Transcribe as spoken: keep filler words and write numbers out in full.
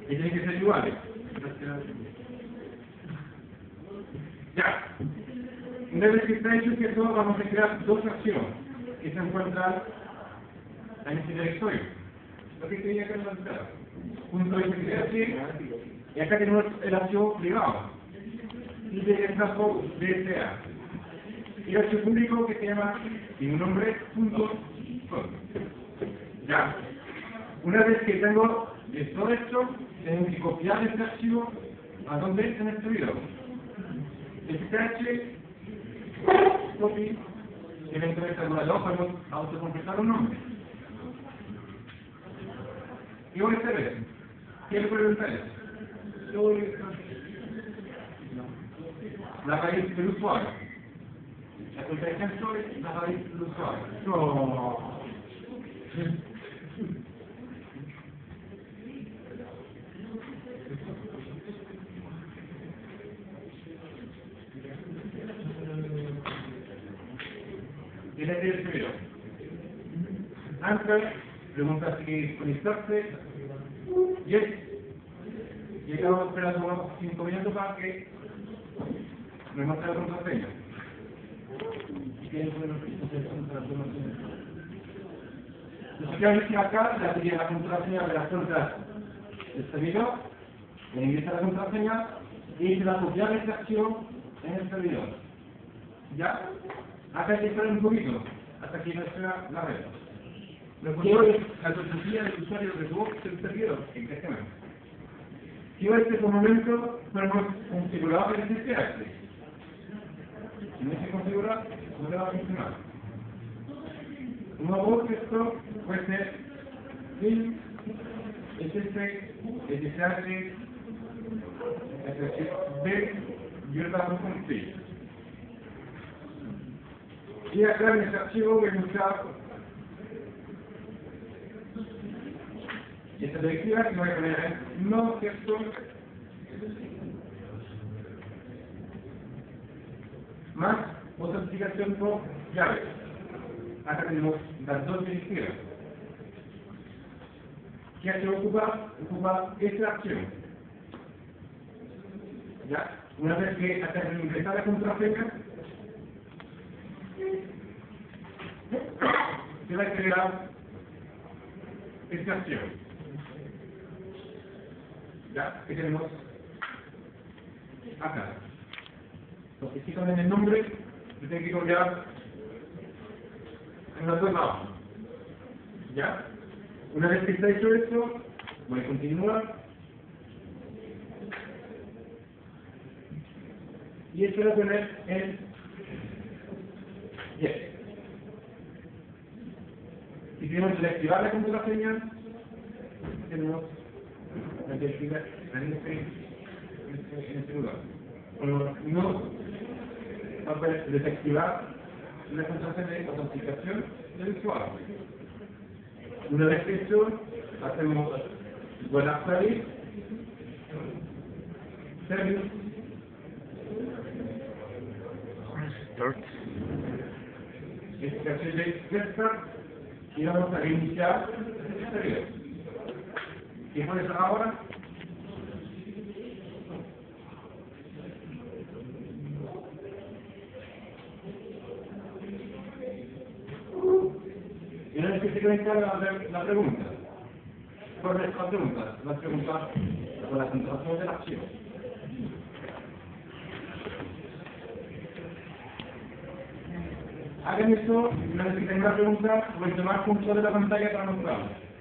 Y tienen que ser iguales. Ya. Una vez que está hecho esto, vamos a crear dos archivos que se encuentran en este directorio. Lo que tenía que hacer. Punto S T H, y acá tenemos el archivo privado. Y de trazo D S A. Y el archivo público que se llama sin nombre punto com. Ya. Una vez que tengo todo esto, tengo que copiar este archivo a donde en este video. S T H, copy, y dentro de esta emulador podemos autocompletar un nombre. Y voy a hacer eso. ¿Qué le pregunta eso? La raíz del usuario. La contraseña es la raíz del usuario. No. Tiene que ir primero. Antes, pregunta si conectarse. Yes. Y acabo esperando unos cinco minutos para que me muestre la contraseña. Entonces, quiero decir acá, la sería la contraseña de las cuentas del servidor, le ingresa la contraseña y se va a copiar este archivo en el servidor. ¿Ya? Acá hay que esperar un poquito, hasta que no sea la red. Lo que hoy es la contraseña del usuario de tu el servidor, exactamente. Si hoy este momento podemos configurar el S S H. Si no se configura, no le va a funcionar. Un nuevo texto puede ser bin, S S, S S H, S S B, y el dato con C. Y acá en este archivo voy a usar esta directiva que voy a poner en no texto más autenticación por llave. Acá tenemos las dos directivas. ¿Qué archivo ocupa? Ocupa este archivo. ¿Ya? Una vez que acá se ingresa la contraseña, se va a crear este archivo. ¿Ya? Que tenemos acá. Entonces, si cambian el nombre, yo tengo que cambiar en los dos lados. ¿Ya? Una vez que está hecho esto, voy a continuar. Y esto lo voy a poner en yes. Si queremos reactivar la contraseña, tenemos la que activar en este, en este lugar. Cuando no va a poder desactivar la contraseña de autenticación del usuario. Una vez hecho, hacemos buena service, service, Start. este caché de restart, y vamos a reiniciar el servidor. ¿Qué puede hacer ahora? Y una vez que se conecta la, la pregunta, ¿cuál es la pregunta? La pregunta con la contraseña del archivo. Hagan esto, una vez que tengan la pregunta, voy a tomar punto de la pantalla para mostrarlo.